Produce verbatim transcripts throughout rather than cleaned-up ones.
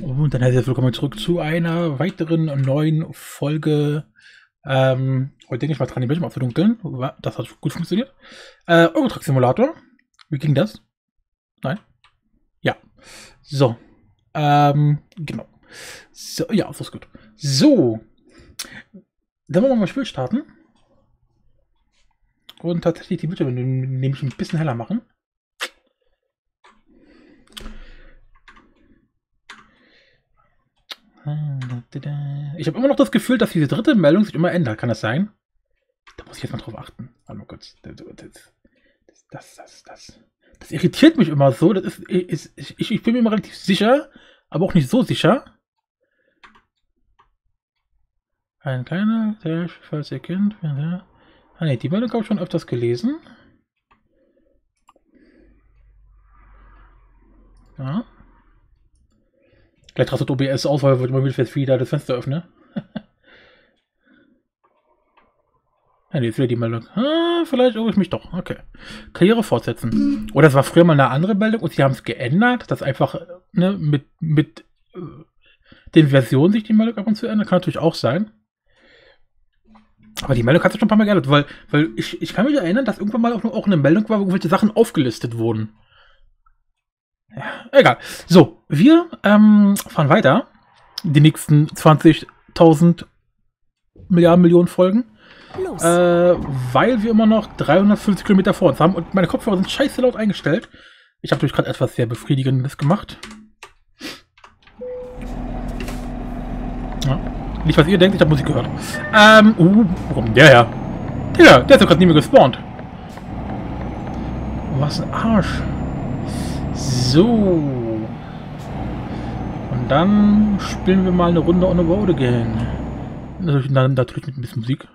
Und dann herzlich willkommen zurück zu einer weiteren neuen Folge. Ähm, heute denke ich mal dran, die Bildschirm aufzudunkeln. Das hat gut funktioniert. Äh, Eurotruck Simulator. Wie ging das? Nein? Ja. So. Ähm, genau. So, ja, das ist gut. So. Dann wollen wir mal ein Spiel starten. Und tatsächlich die Bildschirme nämlich ein bisschen heller machen. Ich habe immer noch das Gefühl, dass diese dritte Meldung sich immer ändert. Kann das sein? Da muss ich jetzt mal drauf achten. Warte mal kurz. Das, das, das, das, das irritiert mich immer so. Das ist, ist, ich, ich bin mir immer relativ sicher, aber auch nicht so sicher. Ein kleiner, der, falls ihr kennt. Ah ne, die Meldung habe ich schon öfters gelesen. Ja. Gleich rastet O B S aus, weil ich mal wieder das Fenster öffne. Ja, nee, jetzt wieder die Meldung. Ah, vielleicht irre ich mich doch. Okay. Karriere fortsetzen. Oder das war früher mal eine andere Meldung und sie haben es geändert, dass einfach ne, mit, mit äh, den Versionen sich die Meldung ab und zu ändert. Kann natürlich auch sein. Aber die Meldung hat sich schon ein paar Mal geändert, weil, weil ich, ich kann mich erinnern, dass irgendwann mal auch, auch eine Meldung war, wo irgendwelche Sachen aufgelistet wurden. Ja, egal. So, wir ähm, fahren weiter. Die nächsten zwanzigtausend Milliarden Millionen Folgen. Äh, weil wir immer noch dreihundertfünfzig Kilometer vor uns haben und meine Kopfhörer sind scheiße laut eingestellt. Ich habe natürlich gerade etwas sehr Befriedigendes gemacht. Ja, nicht, was ihr denkt, ich habe Musik gehört. Ähm, uh, wo kommt der her? Digga, der ist doch gerade nie mehr gespawnt. Was ein Arsch. So. Und dann spielen wir mal eine Runde on the road again. Natürlich, natürlich mit ein bisschen Musik.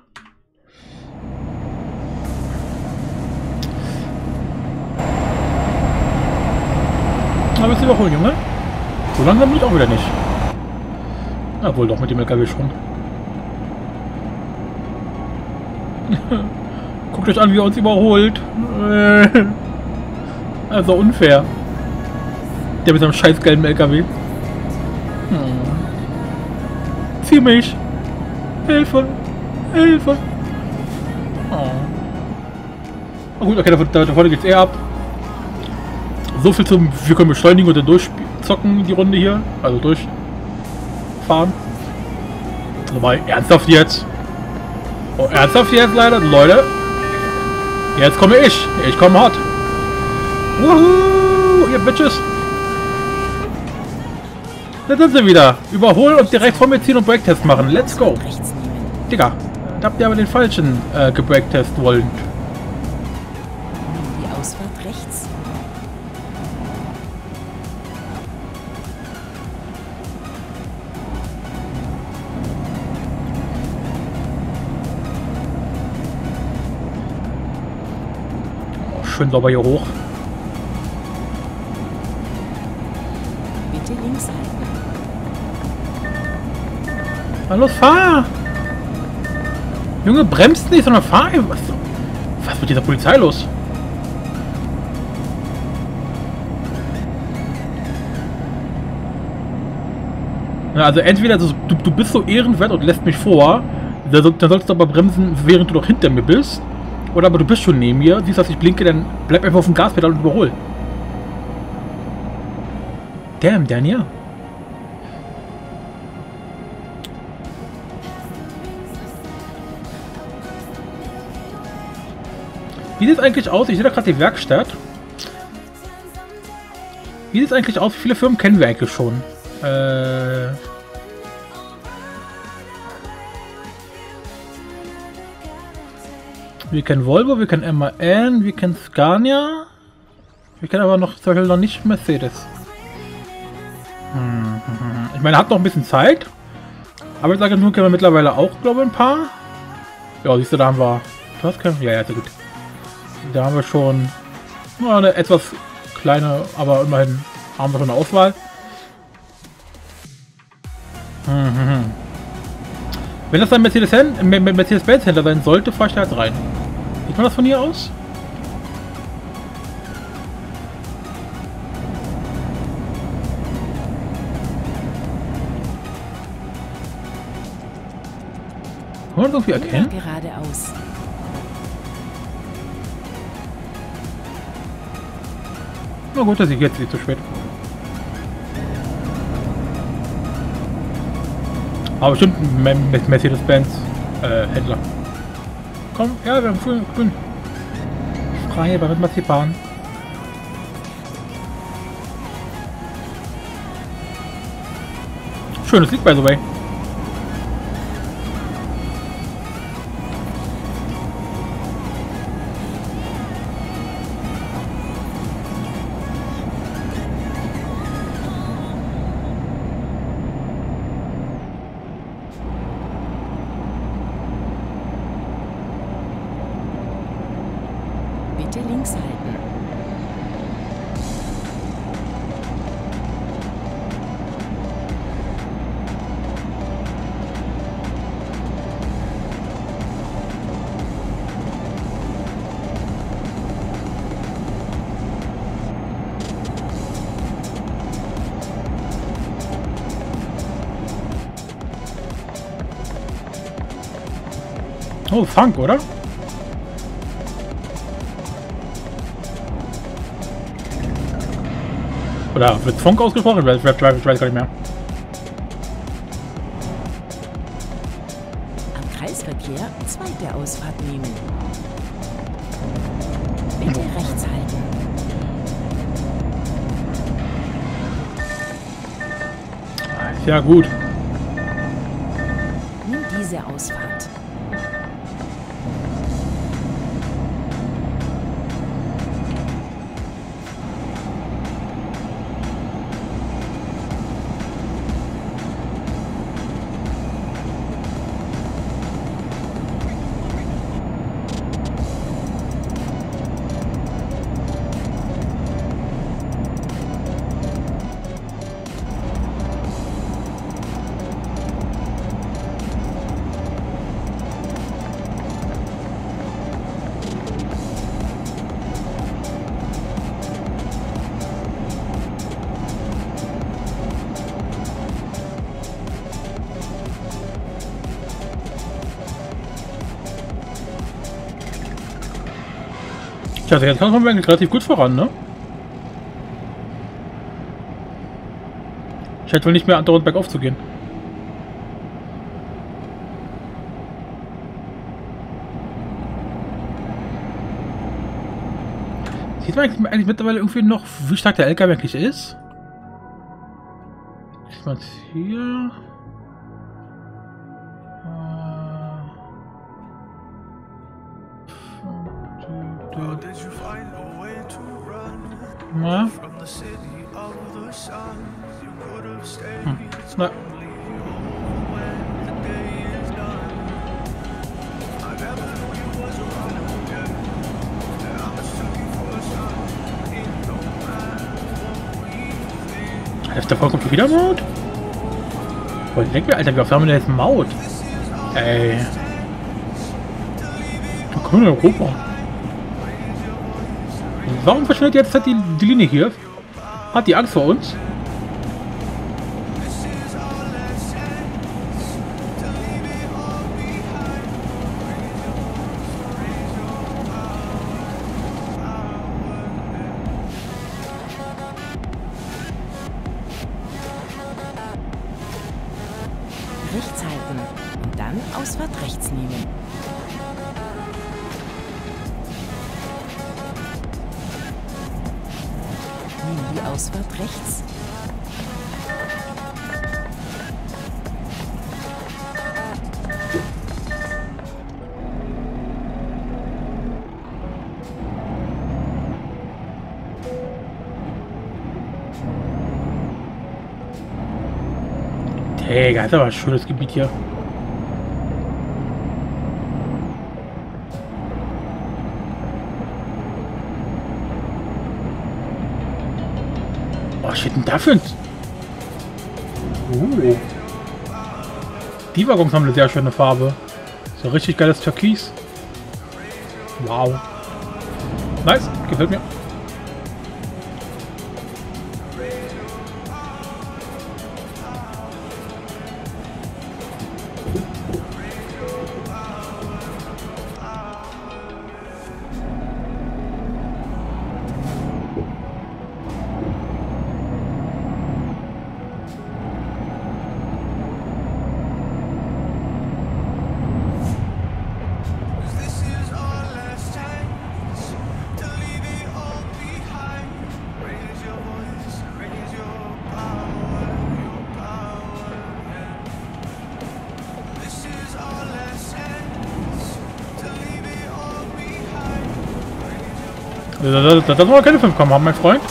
Aber jetzt überholen, Junge. So langsam bin ich auch wieder nicht. Na wohl doch mit dem L K W schon. Guckt euch an, wie er uns überholt. Also unfair. Der mit seinem scheiß gelben L K W. Hm. Zieh mich. Hilfe. Hilfe. Oh. Oh gut, okay, da, da, da vorne geht's eher ab. So viel zum, wir können beschleunigen und dann durchzocken die Runde hier. Also durchfahren. Wobei, ernsthaft jetzt? Oh, ernsthaft jetzt leider, Leute? Jetzt komme ich. Ich komme hart. Wuhu, ihr Bitches. Da sind sie wieder. Überholen und direkt vor mir ziehen und Breaktest machen. Let's go. Digga, da habt ihr aber den falschen äh, gebreaktest wollen. Die Ausfahrt rechts. Oh, schön sauber hier hoch. Bitte links halten. Na los, fahr! Junge, bremst nicht, sondern fahr! Was, was ist mit dieser Polizei los? Na, also entweder du, du bist so ehrenwert und lässt mich vor, dann sollst du aber bremsen, während du doch hinter mir bist. Oder aber du bist schon neben mir, siehst, dass ich blinke, dann bleib einfach auf dem Gaspedal und überhol. Damn, Daniel. Wie sieht es eigentlich aus? Ich sehe da gerade die Werkstatt. Wie sieht es eigentlich aus? Wie viele Firmen kennen wir eigentlich schon? Äh... Wir kennen Volvo, wir kennen M A N, wir kennen Scania. Wir kennen aber noch zum Beispiel noch nicht Mercedes. Hm. Ich meine, hat noch ein bisschen Zeit. Aber ich sage nur, kennen wir mittlerweile auch, glaube ich, ein paar. Ja, siehst du, da haben wir... Was können wir? Ja, ja, sehr gut. Da haben wir schon ja, eine etwas kleine, aber immerhin haben wir schon eine Auswahl. Mhm. Wenn das ein Mercedes-Benz-Händler sein sollte, fahre ich da jetzt rein. Sieht man das von hier aus? Kann man das irgendwie Immer erkennen? geradeaus. Na gut, dass ich jetzt nicht zu spät. Aber bestimmt ein Me- Mercedes-Benz äh, Händler. Komm, ja, wir haben grün. grün. Frei, aber mit Marzipan. Schönes Lied, by the way. Bitte links halten. Oh, Funk, oder? Oder wird Funk ausgesprochen? Ich weiß, ich weiß, ich weiß gar nicht mehr. Am Kreisverkehr zweite Ausfahrt nehmen. Bitte rechts halten. Ja, gut. Nimm diese Ausfahrt. Tja, also jetzt kommen wir eigentlich relativ gut voran, ne? Scheint wohl nicht mehr andauernd bergauf zu gehen. Sieht man eigentlich, eigentlich mittlerweile irgendwie noch, wie stark der L K W eigentlich ist? Ich mal hier. Na? Hm. Na. Ist der Volk kommt wieder Maut? Boah, denk mir, Alter, wie oft haben wir denn jetzt Maut? Ey. Da kommen wir in Europa. Warum verschwindet jetzt die, die Linie hier? Hat die Angst vor uns? Rechts halten und dann Ausfahrt rechts nehmen. Nimm die Ausfahrt rechts. Digga, ist aber ein schönes Gebiet hier. Was steht denn da für ein... Uh. Die Waggons haben eine sehr schöne Farbe. So richtig geiles Türkis. Wow. Nice, gefällt mir. Da, da, da, da soll keine fünf kommen haben, mein Freund.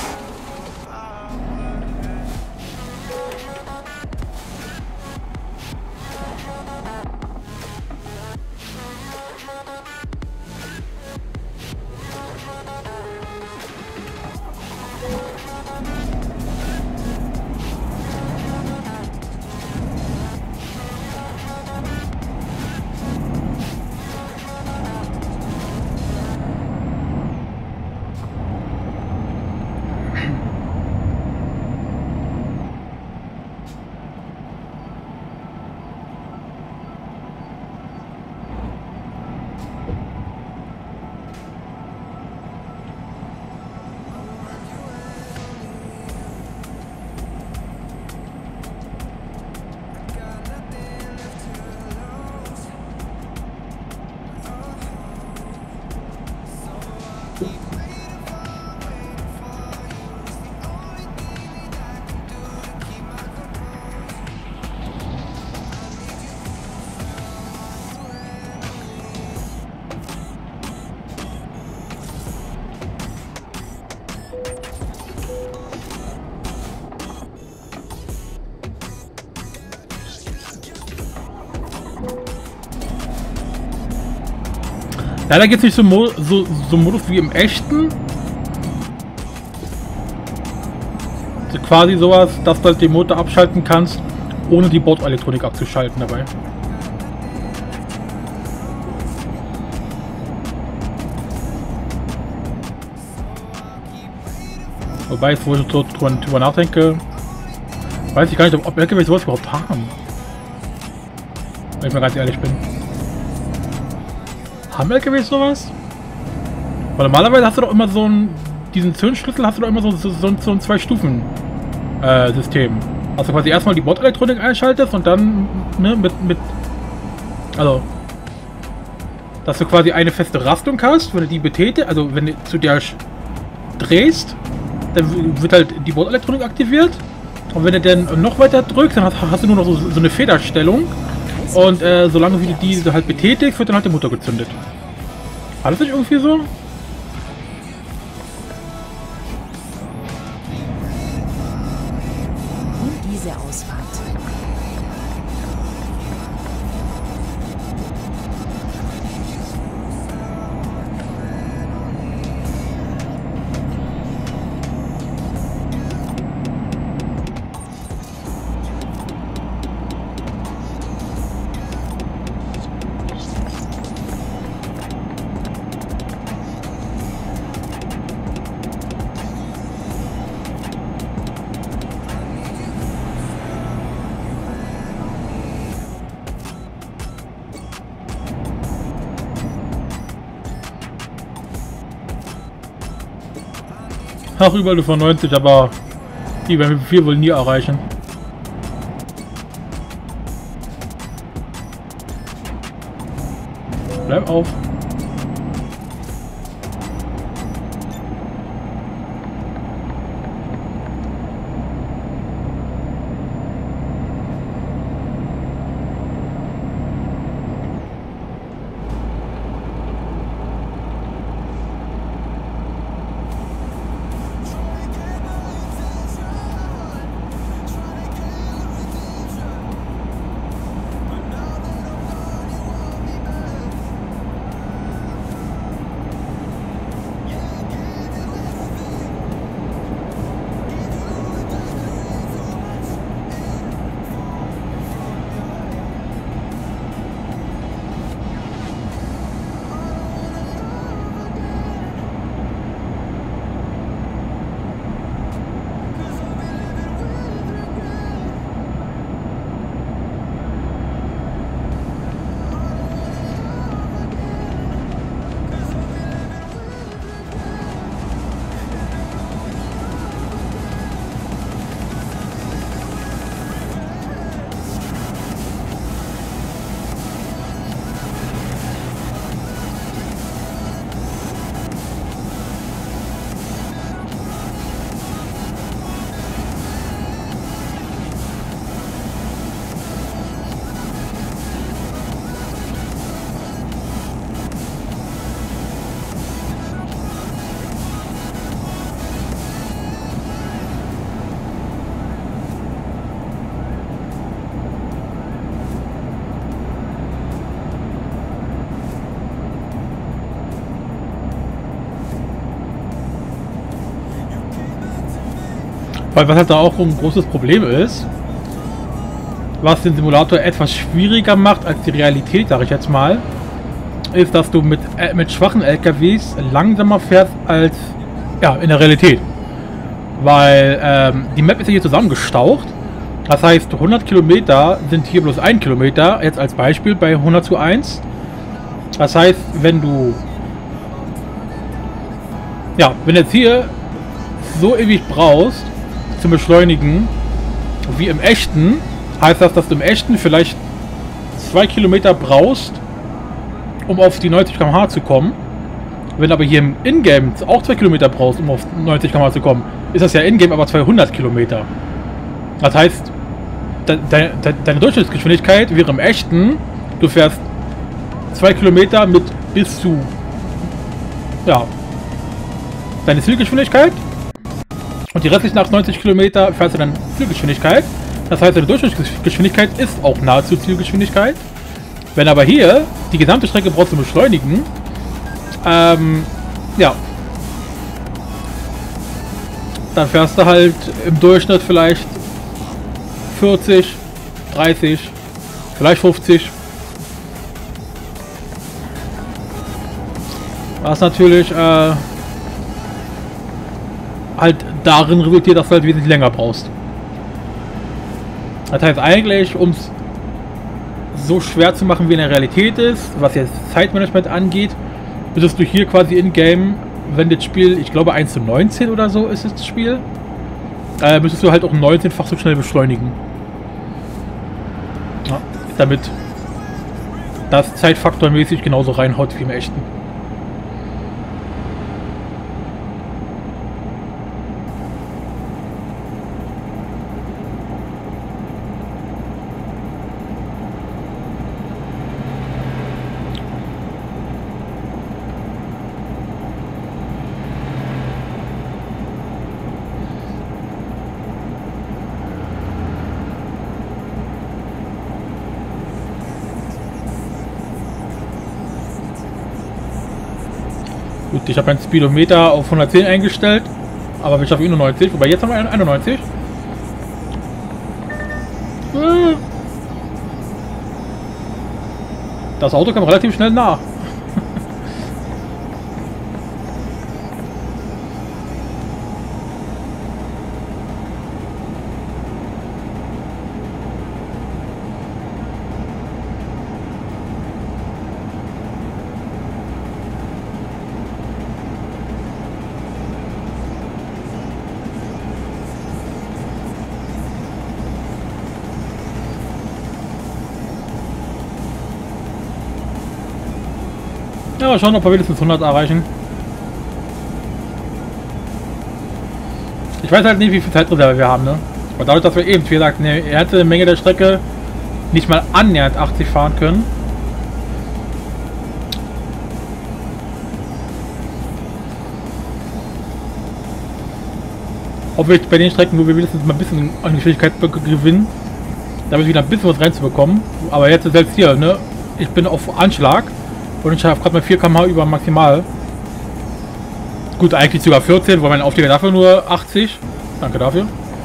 Leider geht es nicht so, Mo so, so Modus wie im echten. So quasi sowas, dass du halt den Motor abschalten kannst, ohne die Bordelektronik abzuschalten dabei. Wobei, wo ich so drüber nachdenke, weiß ich gar nicht, ob L K W sowas überhaupt haben. Wenn ich mal ganz ehrlich bin. Haben L K W sowas? Weil normalerweise hast du doch immer so einen, diesen Zündschlüssel hast du doch immer so, so, so, so ein Zwei-Stufen-System. Äh, also quasi erstmal die Bordelektronik einschaltest und dann ne, mit, mit, also, dass du quasi eine feste Rastung hast, wenn du die betätigst, also wenn du zu der drehst, dann wird halt die Bordelektronik aktiviert. Und wenn du dann noch weiter drückst, dann hast, hast du nur noch so, so eine Federstellung. Und äh, solange wie du die halt betätigst, wird dann halt der Motor gezündet. War das nicht irgendwie so? Und diese Ausfahrt. Ach, überall nur von neunzig, aber die werden wir wohl nie erreichen. Bleib auf. Weil was halt da auch ein großes Problem ist, was den Simulator etwas schwieriger macht als die Realität, sage ich jetzt mal, ist, dass du mit, äh, mit schwachen L K Ws langsamer fährst als ja, in der Realität. Weil ähm, die Map ist ja hier zusammengestaucht. Das heißt, hundert Kilometer sind hier bloß ein Kilometer, jetzt als Beispiel bei hundert zu eins. Das heißt, wenn du ja, wenn jetzt hier so ewig brauchst zum Beschleunigen wie im echten, heißt das, dass du im echten vielleicht zwei Kilometer brauchst, um auf die neunzig Kilometer pro Stunde zu kommen. Wenn aber hier im Ingame auch zwei Kilometer brauchst, um auf neunzig Kilometer pro Stunde zu kommen, ist das ja Ingame aber zweihundert Kilometer. Das heißt, de de de deine Durchschnittsgeschwindigkeit wäre im echten, du fährst zwei Kilometer mit bis zu ja, deine Zielgeschwindigkeit und die restlichen achtundneunzig Kilometer fährst du dann Zielgeschwindigkeit. Das heißt, deine Durchschnittsgeschwindigkeit ist auch nahezu Zielgeschwindigkeit. Wenn aber hier die gesamte Strecke brauchst du beschleunigen, ähm, ja, dann fährst du halt im Durchschnitt vielleicht vierzig, dreißig, vielleicht fünfzig. Was natürlich äh, halt darin resultiert, dass du halt wesentlich länger brauchst. Das heißt eigentlich, um es so schwer zu machen, wie in der Realität ist, was jetzt Zeitmanagement angeht, müsstest du hier quasi in-game, wenn das Spiel, ich glaube eins zu neunzehn oder so ist das Spiel, äh, müsstest du halt auch neunzehnfach so schnell beschleunigen. Ja, damit das zeitfaktormäßig genauso reinhaut wie im echten. Gut, ich habe mein Speedometer auf hundertzehn eingestellt, aber wir schaffen eh nur neunzig, wobei jetzt haben wir einundneunzig. Das Auto kam relativ schnell nah. Ja, mal schauen, ob wir wenigstens hundert erreichen. Ich weiß halt nicht, wie viel Zeitreserve wir haben, ne? Aber dadurch, dass wir eben, wie gesagt, eine erste Menge der Strecke nicht mal annähernd achtzig fahren können. Ob wir bei den Strecken, wo wir wenigstens mal ein bisschen an Geschwindigkeit gewinnen, damit wieder ein bisschen was reinzubekommen. Aber jetzt ist selbst hier, ne? Ich bin auf Anschlag. Und ich habe gerade mal vier Kilometer pro Stunde über maximal. Gut, eigentlich sogar vierzehn, weil mein Auflieger dafür nur achtzig. Danke dafür.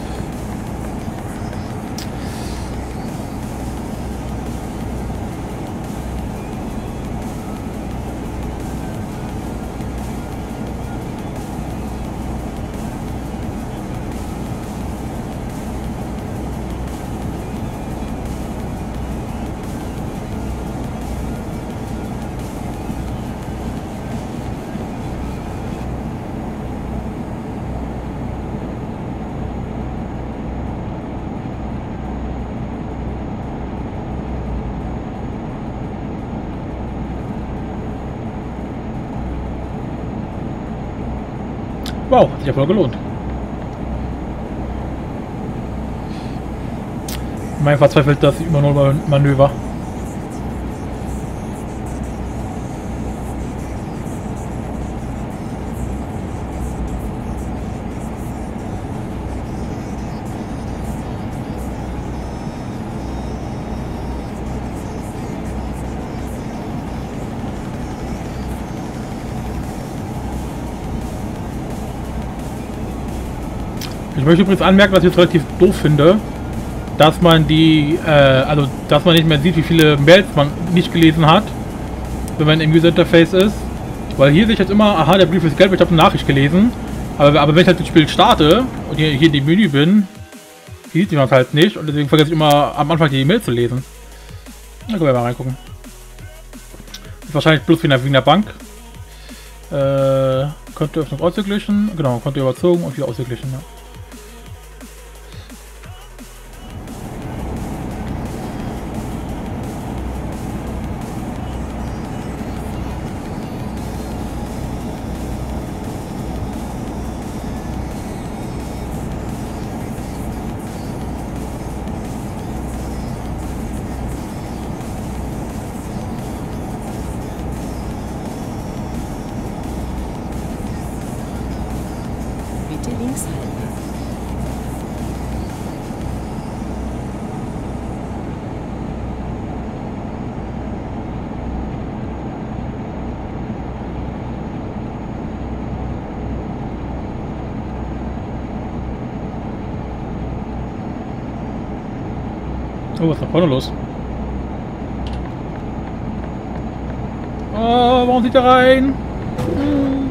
Wow, hat sich ja voll gelohnt. Mein verzweifelt das Überholmanöver. Ich möchte übrigens anmerken, dass ich es relativ doof finde, dass man die, äh, also dass man nicht mehr sieht, wie viele Mails man nicht gelesen hat, wenn man im User Interface ist. Weil hier sehe ich jetzt immer, aha, der Brief ist gelb, ich habe eine Nachricht gelesen. Aber, aber wenn ich halt das Spiel starte und hier, hier in dem Menü bin, sieht man es halt nicht und deswegen vergesse ich immer am Anfang die E-Mail zu lesen. Da können wir mal reingucken. Ist wahrscheinlich bloß wegen der, wegen der Bank. Äh, Kontoöffnung ausgeglichen. Genau, Konto überzogen und wieder ausgeglichen. Ja. Links halten. Oh, was ist da vorne los? Oh, warum sieht er rein? Hm.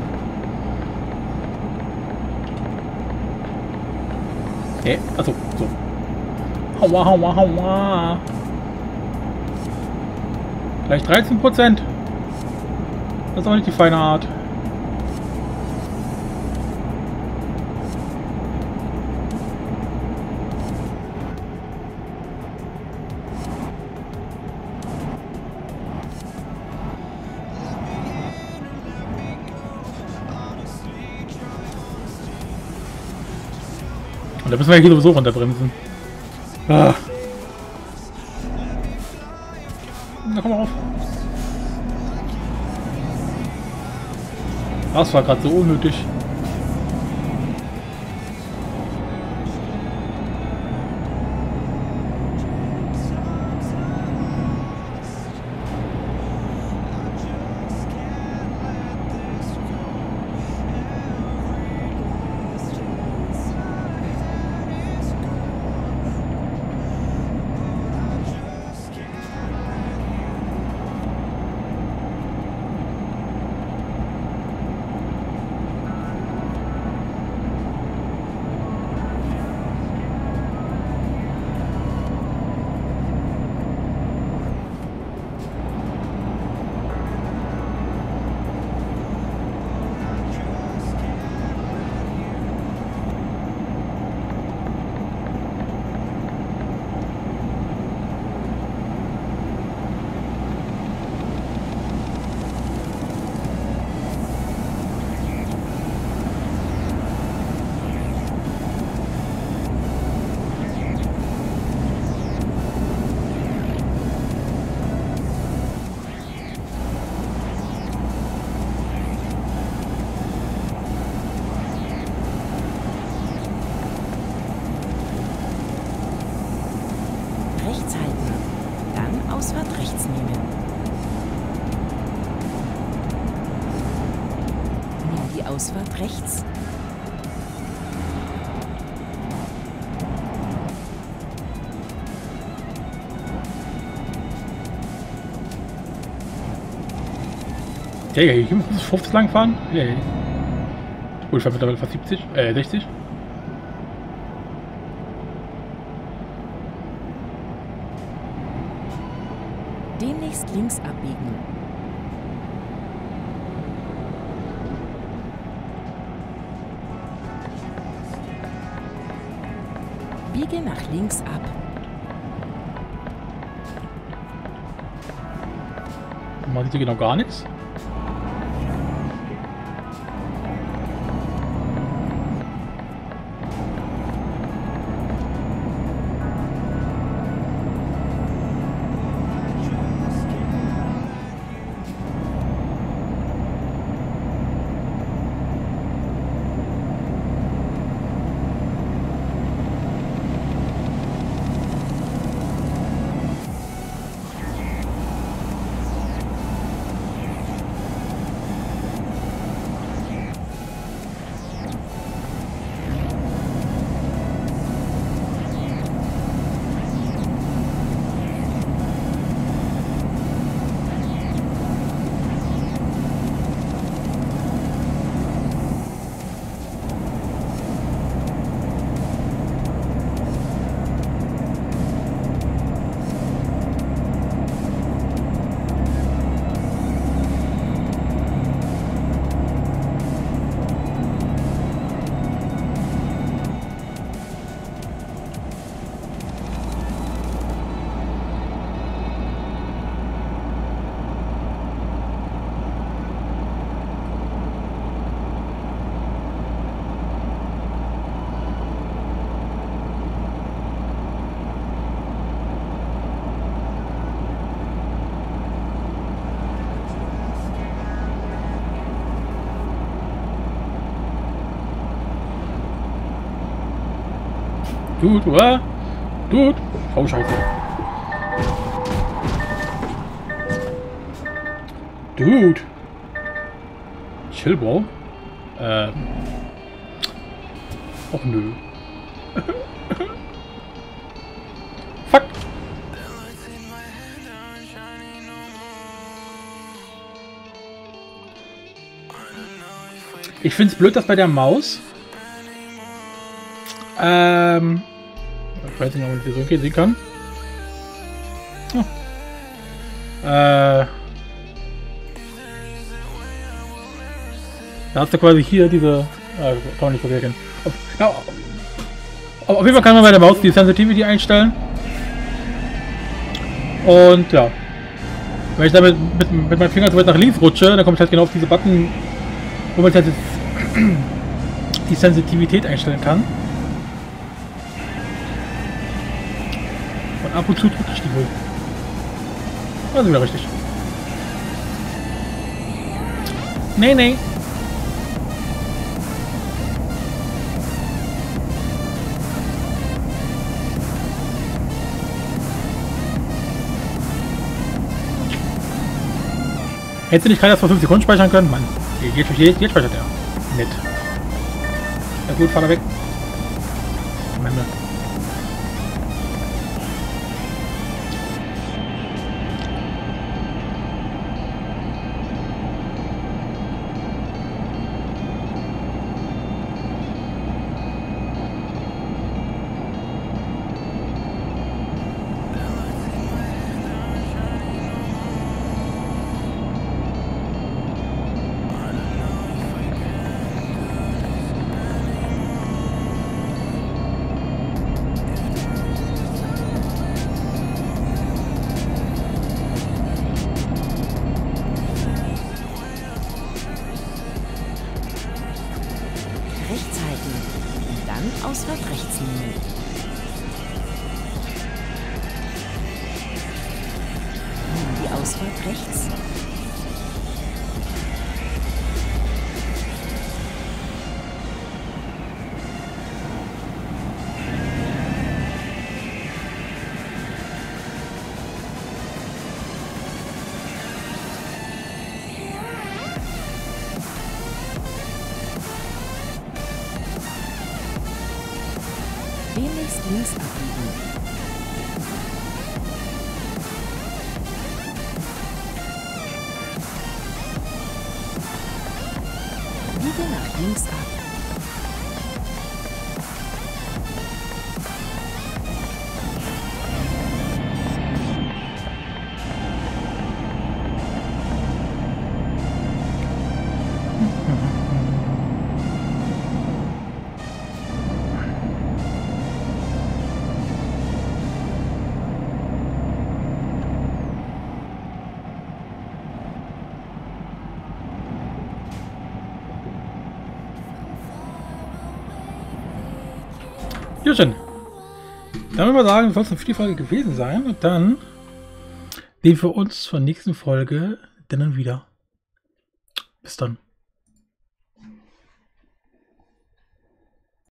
Hä? Achso, so. Aua, aua, aua. Gleich dreizehn Prozent. Das ist auch nicht die feine Art. Da müssen wir hier sowieso runterbremsen. Ah. Na komm mal auf. Das war gerade so unnötig. Rechts halten. Dann Ausfahrt rechts nehmen. Nimm die Ausfahrt rechts. Ja, ja, hier muss ich fünfzig lang fahren. Ja, ja. Gut, ich fahre mittlerweile fast siebzig, äh, sechzig. Demnächst links abbiegen. Biege nach links ab. Man sieht hier genau gar nichts. Dude, what? Dude. Oh, scheiße. Dude. Chill, Bro. Ähm. Och, nö. Fuck. Ich find's blöd, dass bei der Maus ähm ich weiß nicht, ob man das so sehen kann. Oh. Äh da hast du quasi hier diese äh, kann man nicht verwirken. Auf, ja, auf jeden Fall kann man bei der Maus die Sensitivity einstellen. Und ja, wenn ich damit mit, mit meinen Fingern so weit nach links rutsche, dann komme ich halt genau auf diese Button, wo man halt jetzt die Sensitivität einstellen kann. Und ab und zu drücke ich die wohl. Also wieder richtig. Nee, nee. Hättest du nicht gerade erst vor fünf Sekunden speichern können? Mann, jetzt, jetzt, jetzt speichert er. Nett. Ja gut, fahr da weg. Mann. Rechts halten und dann Ausfahrt rechts nehmen. Nimm die Ausfahrt rechts. Demnächst links abbiegen. Biege nach links ab. Jürgen, dann würde ich mal sagen, das soll es für die Folge gewesen sein. Und dann sehen wir uns zur nächsten Folge dann wieder. Bis dann.